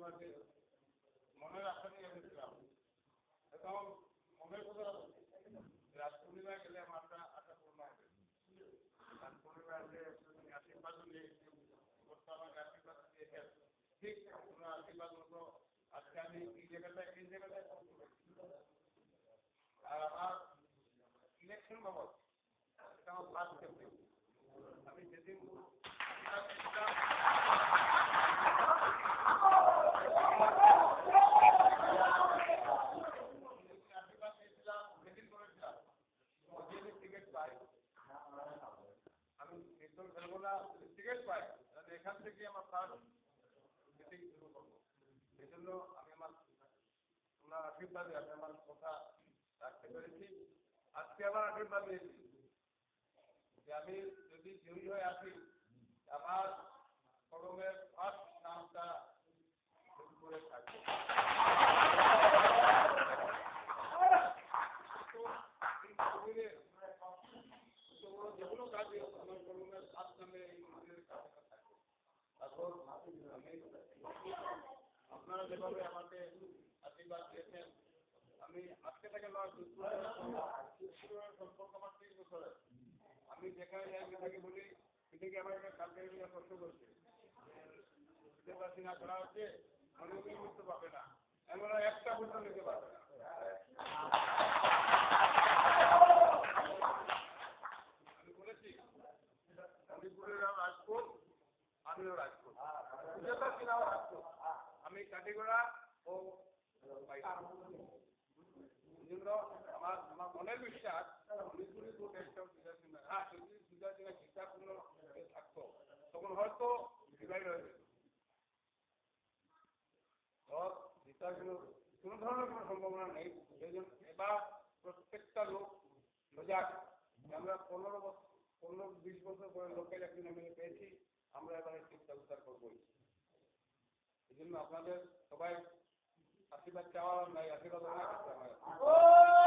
আপনাকে মনের আশা নিয়ে এসেছিলাম। এখন মনের কথা রাত পূর্ণিমায় গেলে আমার আশা পূর্ণ হবে। রাত পূর্ণিমায় যে আশীর্বাদ নিয়ে আমাকে আশীর্বাদ দিয়েছেন, ঠিক ওনার আশীর্বাদ মতো আজকে আমি এই জায়গাটায় আর আমার ইলেকশন বাবদ এটা আমার ফার্স্ট ক্যাম্পেইন। আমি যেদিন আশীর্বাদ দিয়েছিলাম, যেদিন করেছিলাম যেদিন টিকিট পাই, আমি নির্দল খেলবো না, টিকিট পাই তাহলে এখান থেকে আমার ফার্স্ট মিটিং শুরু করবো। এই জন্য আমি আমার ওনার আশীর্বাদে আমি আমার কথা রাখতে পেরেছি। আজকে আমার আশীর্বাদ দিয়েছি যে আমি যদি জয়ী হয়ে আসি, আমার কলমের ফার্স্ট নামটা করে থাকবে। যেগুলো কাজে আমার কলমের ফার্স্ট নামে এই মন্দিরের কাছে থাকবে। এখন আমি আপনারা যেভাবে আমাকে আশীর্বাদ দিয়েছেন, আমি আজকে থেকে নয় সম্পর্ক আমার 3 বছরের। আমি যেখানে যাই তাকে বলি এদিকে আমার একটা কালকে কষ্ট করছে না করা হচ্ছে, মনে বুঝতে পারবে না, এমন একটা বুঝতে নিতে পারবে না। আমি বলেছি মণিপুরের রাজপুত, আমিও রাজপুত, কিনাও রাজপুত, আমি কাটিগড়া ও আমার মনের বিশ্বাস মণিপুরি ভোট একটা যদি চিন্তাপূর্ণ থাকতো তখন হয়তো ডিভাইড হয়ে যেত। কোনো ধরনের কোনো সম্ভাবনা নেই। সেই জন্য এবার প্রত্যেকটা লোক সজাগ। আমরা 15-20 বছর পরে লোকের একদিন আমি পেয়েছি, আমরা এবারে চিন্তা উদ্ধার করবোই। এই জন্য আপনাদের সবাই আশীর্বাদ চাওয়া নাই, আশীর্বাদ